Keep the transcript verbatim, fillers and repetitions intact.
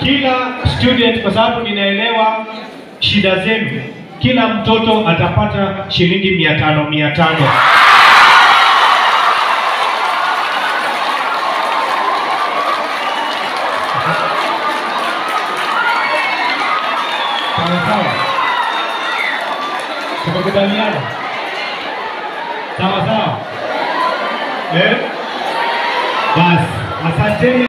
kila student, kwa sababu ninaelewa shida zenu, kila mtoto atapata shilingi mia tano mia tano. Sawa sawa. Tukakubaliana. Sawa sawa. Eh? Basi, asante.